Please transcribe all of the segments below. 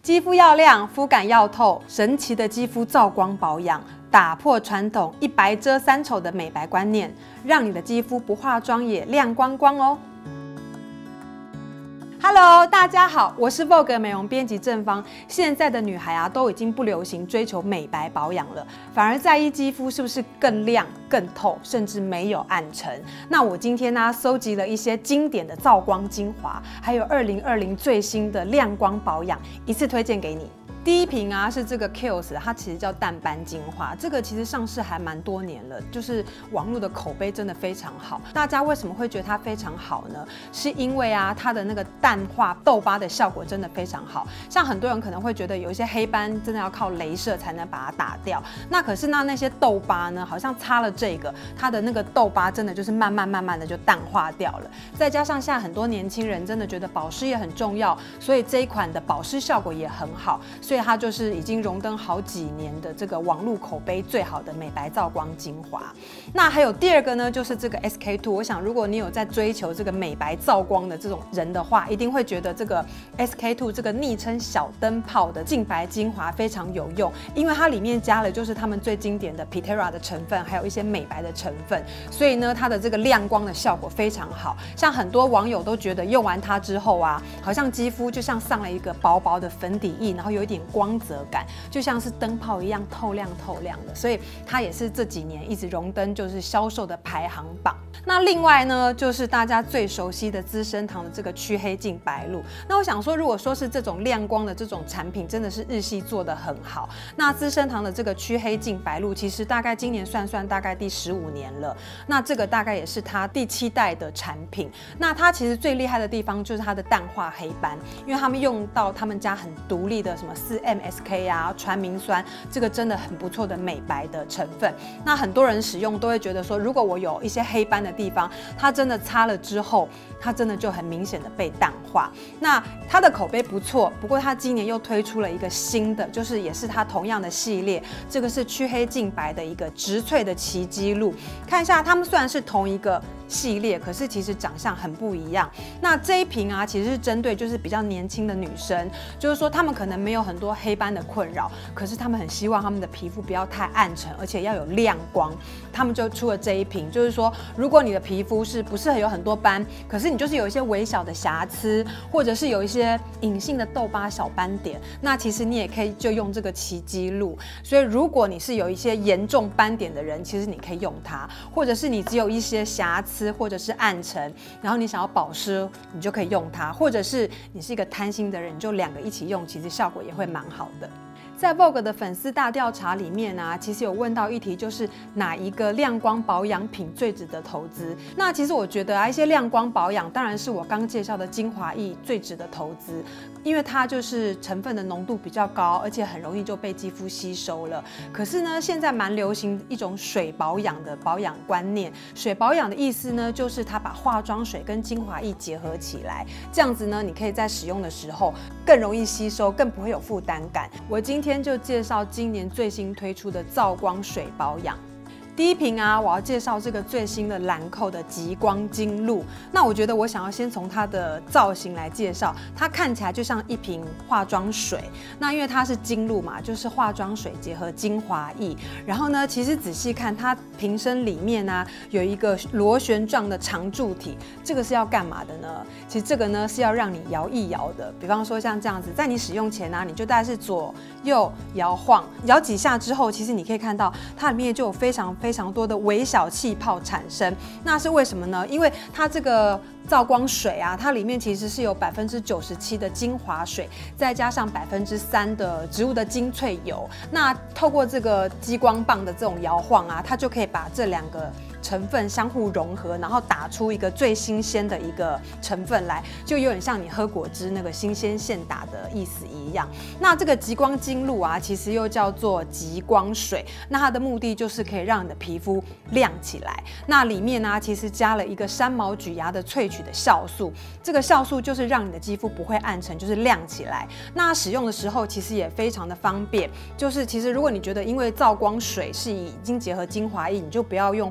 肌肤要亮，肤感要透，神奇的肌肤照光保养，打破传统一白遮三丑的美白观念，让你的肌肤不化妆也亮光光哦。Hello， 大家好，我是 Vogue 美容编辑郑芳。现在的女孩啊，都已经不流行追求美白保养了，反而在意肌肤是不是更亮、更透，甚至没有暗沉。那我今天呢，搜集了一些经典的照光精华，还有2020最新的亮光保养，一次推荐给你。第一瓶啊是这个 Kiehl's， 它其实叫淡斑精华，这个其实上市还蛮多年了，就是网络的口碑真的非常好。大家为什么会觉得它非常好呢？是因为啊它的那个淡化痘疤的效果真的非常好。像很多人可能会觉得有一些黑斑真的要靠雷射才能把它打掉，那可是那些痘疤呢，好像擦了这个，它的那个痘疤真的就是慢慢的就淡化掉了。再加上现在很多年轻人真的觉得保湿也很重要，所以这一款的保湿效果也很好。所以它就是已经荣登好几年的这个网络口碑最好的美白照光精华。那还有第二个呢，就是这个 SK2。我想如果你有在追求这个美白照光的这种人的话，一定会觉得这个 SK2 这个昵称小灯泡的净白精华非常有用，因为它里面加了就是他们最经典的 Pitera 的成分，还有一些美白的成分，所以呢它的这个亮光的效果非常好。像很多网友都觉得用完它之后啊，好像肌肤就像上了一个薄薄的粉底液，然后有一点光泽感，就像是灯泡一样透亮的，所以它也是这几年一直荣登就是销售的排行榜。那另外呢，就是大家最熟悉的资生堂的这个去黑净白露。那我想说，如果说是这种亮光的这种产品，真的是日系做得很好。那资生堂的这个去黑净白露，其实大概今年算大概第15年了。那这个大概也是它第7代的产品。那它其实最厉害的地方就是它的淡化黑斑，因为他们用到他们家很独立的什么4MSK 啊、传明酸，这个真的很不错的美白的成分。那很多人使用都会觉得说，如果我有一些黑斑的地方，它真的擦了之后，它真的就很明显的被淡化。那它的口碑不错，不过它今年又推出了一个新的，就是也是它同样的系列，这个是去黑净白的一个植萃的奇迹露。看一下，它们虽然是同一个系列，可是其实长相很不一样。那这一瓶啊，其实是针对就是比较年轻的女生，就是说她们可能没有很多黑斑的困扰，可是她们很希望她们的皮肤不要太暗沉，而且要有亮光。他们就出了这一瓶，就是说，如果你的皮肤是不是有很多斑，可是你就是有一些微小的瑕疵，或者是有一些隐性的痘疤小斑点，那其实你也可以就用这个奇迹露。所以如果你是有一些严重斑点的人，其实你可以用它，或者是你只有一些瑕疵或者是暗沉，然后你想要保湿，你就可以用它，或者是你是一个贪心的人，你就2个一起用，其实效果也会蛮好的。在 Vogue 的粉丝大调查里面啊，其实有问到一题，就是哪一个亮光保养品最值得投资？那其实我觉得啊，一些亮光保养当然是我刚介绍的精华液最值得投资，因为它就是成分的浓度比较高，而且很容易就被肌肤吸收了。可是呢，现在蛮流行一种水保养的保养观念。水保养的意思呢，就是它把化妆水跟精华液结合起来，这样子呢，你可以在使用的时候更容易吸收，更不会有负担感。我今天就介绍今年最新推出的照光水保养。第一瓶啊，我要介绍这个最新的兰蔻的极光精露。那我觉得我想要先从它的造型来介绍，它看起来就像一瓶化妆水。那因为它是精露嘛，就是化妆水结合精华液。然后呢，其实仔细看，它瓶身里面啊有一个螺旋状的长柱体，这个是要干嘛的呢？其实这个呢是要让你摇一摇的。比方说像这样子，在你使用前啊，你就大概是左右摇晃，摇几下之后，其实你可以看到它里面就有非常多的微小气泡产生。那是为什么呢？因为它这个照光水啊，它里面其实是有97%的精华水，再加上3%的植物的精粹油。那透过这个激光棒的这种摇晃啊，它就可以把这2个成分相互融合，然后打出一个最新鲜的一个成分来，就有点像你喝果汁那个新鲜现打的意思一样。那这个极光精露啊，其实又叫做极光水，那它的目的就是可以让你的皮肤亮起来。那里面呢，其实加了一个山毛榉芽的萃取的酵素，这个酵素就是让你的肌肤不会暗沉，就是亮起来。那使用的时候其实也非常的方便，就是其实如果你觉得因为照光水是已经结合精华液，你就不要用化妆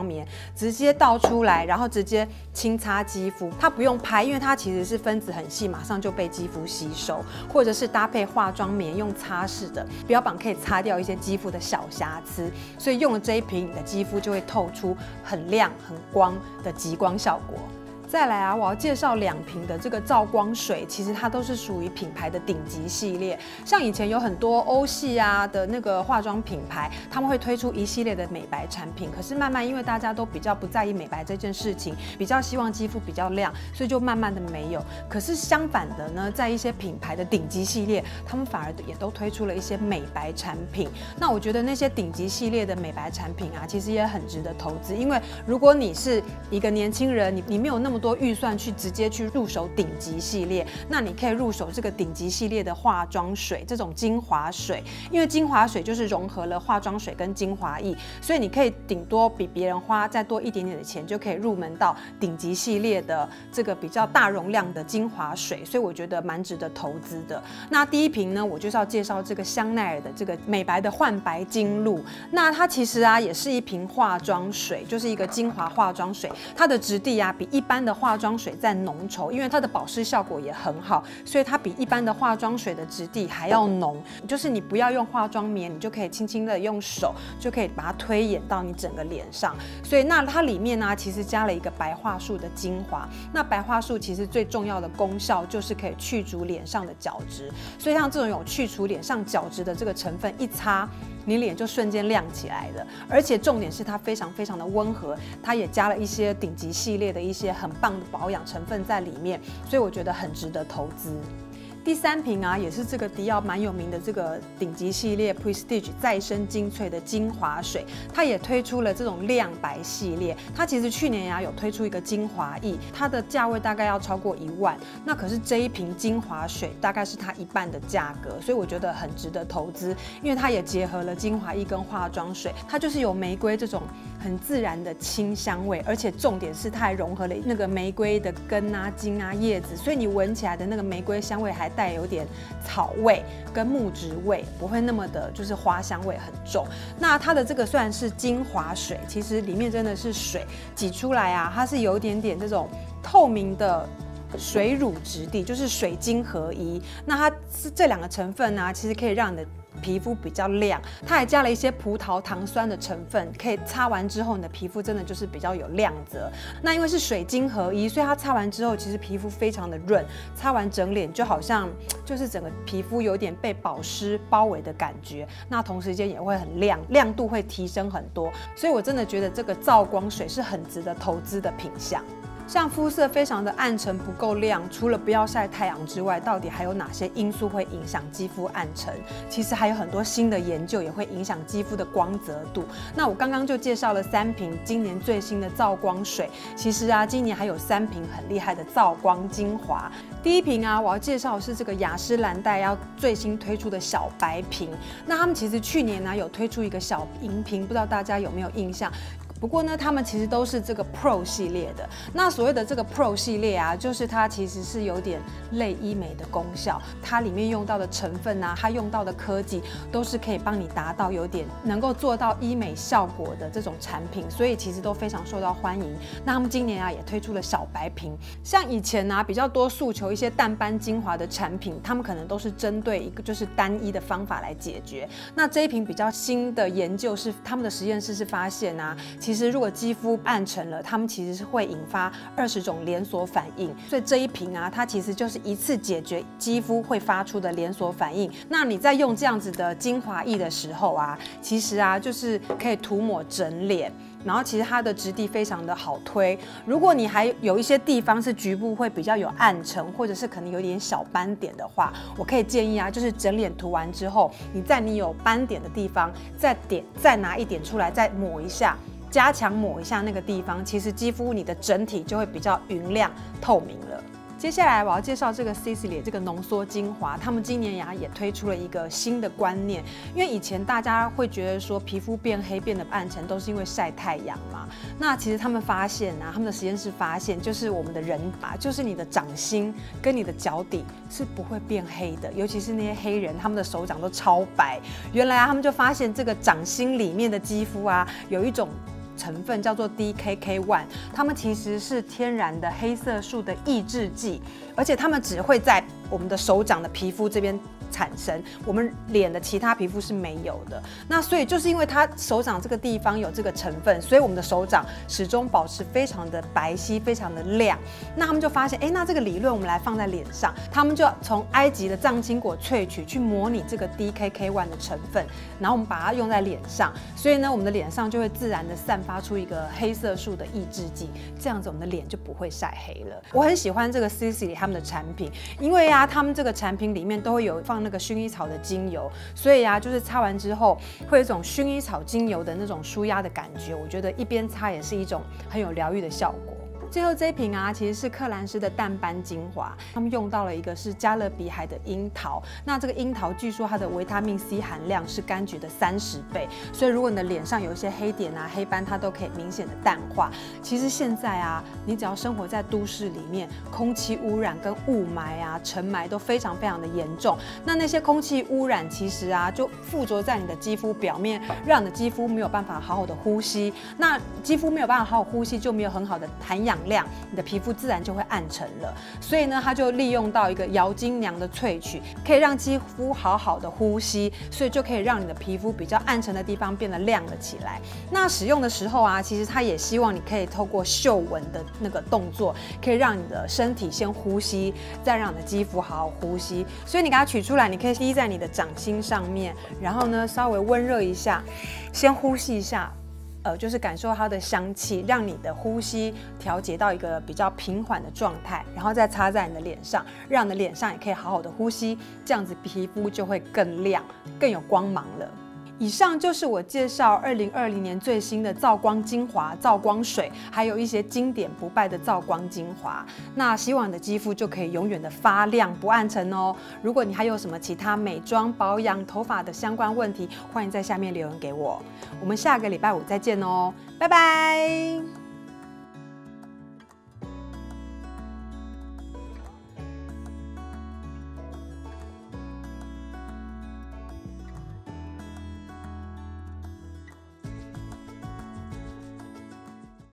棉，直接倒出来，然后直接轻擦肌肤，它不用拍，因为它其实是分子很细，马上就被肌肤吸收，或者是搭配化妆棉用擦拭的，标榜可以擦掉一些肌肤的小瑕疵，所以用了这一瓶，你的肌肤就会透出很亮、很光的极光效果。再来啊，我要介绍2瓶的这个皂光水，其实它都是属于品牌的顶级系列。像以前有很多欧系啊的那个化妆品牌，他们会推出一系列的美白产品，可是慢慢因为大家都比较不在意美白这件事情，比较希望肌肤比较亮，所以就慢慢的没有。可是相反的呢，在一些品牌的顶级系列，他们反而也都推出了一些美白产品。那我觉得那些顶级系列的美白产品啊，其实也很值得投资，因为如果你是一个年轻人，你没有那么多预算去直接去入手顶级系列，那你可以入手这个顶级系列的化妆水，这种精华水，因为精华水就是融合了化妆水跟精华液，所以你可以顶多比别人花再多一点点的钱，就可以入门到顶级系列的这个比较大容量的精华水，所以我觉得蛮值得投资的。那第一瓶呢，我就是要介绍这个香奈儿的这个美白的焕白精露，那它其实啊也是一瓶化妆水，就是一个精华化妆水，它的质地啊比一般的化妆水再浓稠，因为它的保湿效果也很好，所以它比一般的化妆水的质地还要浓。就是你不要用化妆棉，你就可以轻轻的用手就可以把它推演到你整个脸上。所以那它里面呢，其实加了一个白桦树的精华。那白桦树其实最重要的功效就是可以去除脸上的角质，所以像这种有去除脸上角质的这个成分一擦，你脸就瞬间亮起来了。而且重点是它非常非常的温和，它也加了一些顶级系列的一些很棒的保养成分在里面，所以我觉得很值得投资。第3瓶啊，也是这个迪奥蛮有名的这个顶级系列 Prestige 再生精粹的精华水，它也推出了这种亮白系列。它其实去年呀有推出一个精华液，它的价位大概要超过1万，那可是这一瓶精华水大概是它1半的价格，所以我觉得很值得投资，因为它也结合了精华液跟化妆水，它就是有玫瑰这种很自然的清香味，而且重点是它还融合了那个玫瑰的根啊、茎啊、叶子，所以你闻起来的那个玫瑰香味还带有点草味跟木质味，不会那么的就是花香味很重。那它的这个虽然是精华水，其实里面真的是水挤出来啊，它是有一点点这种透明的水乳质地，就是水晶合一。那它是这2个成分啊，其实可以让你的皮肤比较亮，它还加了一些葡萄糖酸的成分，可以擦完之后你的皮肤真的就是比较有亮泽。那因为是水晶合一，所以它擦完之后其实皮肤非常的润，擦完整脸就好像就是整个皮肤有点被保湿包围的感觉，那同时间也会很亮，亮度会提升很多，所以我真的觉得这个皂光水是很值得投资的品项。像肤色非常的暗沉不够亮，除了不要晒太阳之外，到底还有哪些因素会影响肌肤暗沉？其实还有很多新的研究也会影响肌肤的光泽度。那我刚刚就介绍了3瓶今年最新的皂光水，其实啊，今年还有3瓶很厉害的皂光精华。第一瓶啊，我要介绍的是这个雅诗兰黛要最新推出的小白瓶。那他们其实去年呢有推出一个小银瓶，不知道大家有没有印象？不过呢，他们其实都是这个 Pro 系列的。那所谓的这个 Pro 系列啊，就是它其实是有点类医美的功效，它里面用到的成分啊，它用到的科技都是可以帮你达到有点能够做到医美效果的这种产品，所以其实都非常受到欢迎。那他们今年啊也推出了小白瓶，像以前啊比较多诉求一些淡斑精华的产品，他们可能都是针对一个就是单一的方法来解决。那这一瓶比较新的研究是，他们的实验室是发现啊，其实如果肌肤暗沉了，它们其实是会引发20种连锁反应，所以这一瓶啊，它其实就是一次解决肌肤会发出的连锁反应。那你在用这样子的精华液的时候啊，其实啊就是可以涂抹整脸。然后其实它的质地非常的好推，如果你还有一些地方是局部会比较有暗沉，或者是可能有点小斑点的话，我可以建议啊，就是整脸涂完之后，你在你有斑点的地方再拿一点出来，再抹一下，加强抹一下那个地方，其实肌肤你的整体就会比较匀亮透明了。接下来我要介绍这个 Sisley 这个浓缩精华，他们今年呀也推出了一个新的观念，因为以前大家会觉得说皮肤变黑变得暗沉都是因为晒太阳嘛，那其实他们发现啊，他们的实验室发现，就是我们的人啊，就是你的掌心跟你的脚底是不会变黑的，尤其是那些黑人，他们的手掌都超白。原来啊，他们就发现这个掌心里面的肌肤啊，有一种成分叫做 DKK-1，它们其实是天然的黑色素的抑制剂，而且它们只会在我们的手掌的皮肤这边产生，我们脸的其他皮肤是没有的。那所以就是因为它手掌这个地方有这个成分，所以我们的手掌始终保持非常的白皙，非常的亮。那他们就发现，那这个理论我们来放在脸上，他们就从埃及的藏青果萃取去模拟这个 DKK-1的成分，然后我们把它用在脸上，所以呢，我们的脸上就会自然的散发出一个黑色素的抑制剂，这样子我们的脸就不会晒黑了。我很喜欢这个 Sisley 他们的产品，因为他们这个产品里面都会有放那个薰衣草的精油，所以就是擦完之后会有一种薰衣草精油的那种舒压的感觉，我觉得一边擦也是一种很有疗愈的效果。最后这一瓶其实是克兰诗的淡斑精华，他们用到了一个是加勒比海的樱桃，那这个樱桃据说它的维他命 C 含量是柑橘的30倍，所以如果你的脸上有一些黑点黑斑，它都可以明显的淡化。其实现在你只要生活在都市里面，空气污染跟雾霾尘霾都非常非常的严重，那些空气污染其实就附着在你的肌肤表面，让你的肌肤没有办法好好的呼吸，那肌肤没有办法好好呼吸，就没有很好的含氧量，你的皮肤自然就会暗沉了。所以呢，它就利用到一个摇金娘的萃取，可以让肌肤好好的呼吸，所以就可以让你的皮肤比较暗沉的地方变得亮了起来。那使用的时候其实它也希望你可以透过嗅闻的那个动作，可以让你的身体先呼吸，再让你的肌肤好好呼吸。所以你给它取出来，你可以滴在你的掌心上面，然后呢稍微温热一下，先呼吸一下。就是感受它的香气，让你的呼吸调节到一个比较平缓的状态，然后再擦在你的脸上，让你的脸上也可以好好的呼吸，这样子皮肤就会更亮、更有光芒了。以上就是我介绍2020年最新的皂光精华、皂光水，还有一些经典不败的皂光精华。那希望你的肌肤就可以永远的发亮不暗沉哦。如果你还有什么其他美妆、保养、头发的相关问题，欢迎在下面留言给我。我们下个礼拜五再见哦，拜拜。